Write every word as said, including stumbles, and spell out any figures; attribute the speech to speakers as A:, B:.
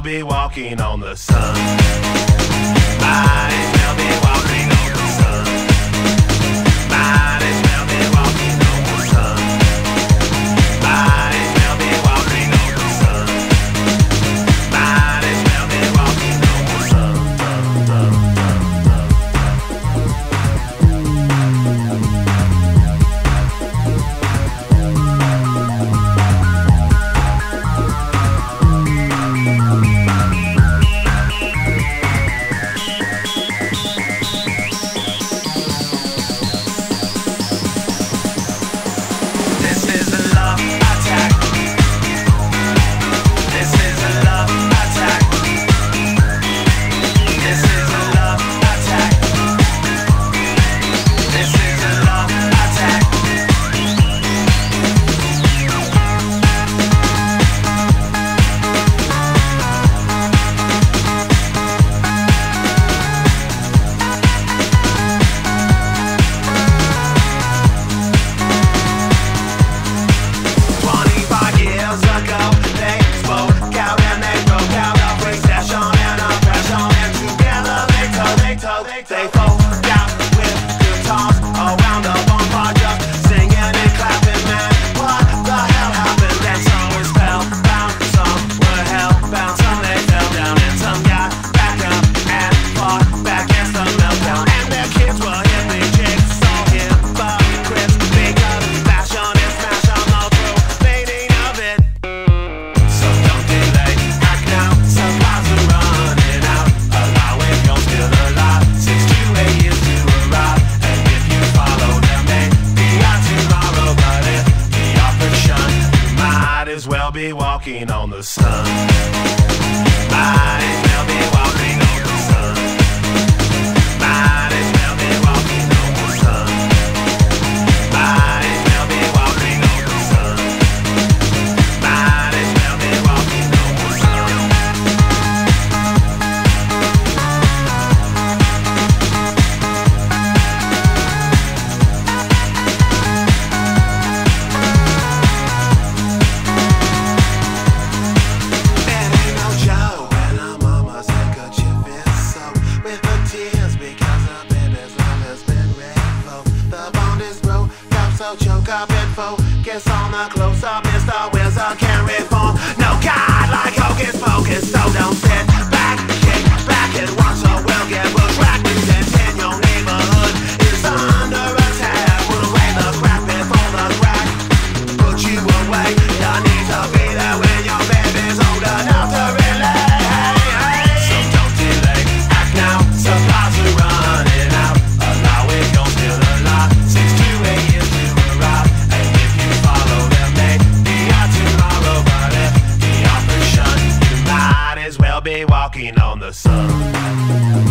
A: be walking on the sun. Might as well be walking on the sun. Might as well be walking on the sun. Might as well be walking on the sun. Might as well be walking on the sun. They folk out with guitars around the bonfire, just singing and clapping, man. What the hell happened? Then some was spellbound, some were hellbound, some they fell down, and some got back up and fought back against the meltdown. And their kids were hippie chicks, all hypocrites, because fashion is fashion, all through fading of it. So don't delay, act now, supplies are running out. Allow it, don't steal the lot. Six to eight years to arrive, and if you follow them, they be out tomorrow. But if the offered shun, you might as well be walking on the sun. Might as well be walking on the sun. Might as well be walking on the sun. Might as well be walking on the sun. Might as well be walking on the sun. So choke up and focus on the close-up. Mister Wizard can't reform. No God like Hocus Pocus. So don't sit back, kick back and watch the world get bushwhacked. Since in your neighborhood is under attack. Put away the crap before the crack put you away. You need to be there when your baby's old enough to relate. So don't delay, act now. Supplies are running out. Allow it, don't steal the lot. Six to eight years to arrive, and if you follow them, they be out tomorrow. But if the offer's shun, you might as well be walking on the sun.